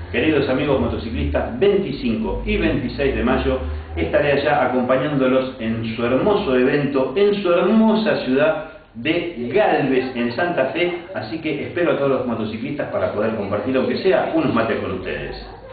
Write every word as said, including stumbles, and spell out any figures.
Queridos amigos motociclistas, veinticinco y veintiséis de mayo estaré allá acompañándolos en su hermoso evento, en su hermosa ciudad de Galvez, en Santa Fe. Así que espero a todos los motociclistas para poder compartir, aunque sea, unos mates con ustedes.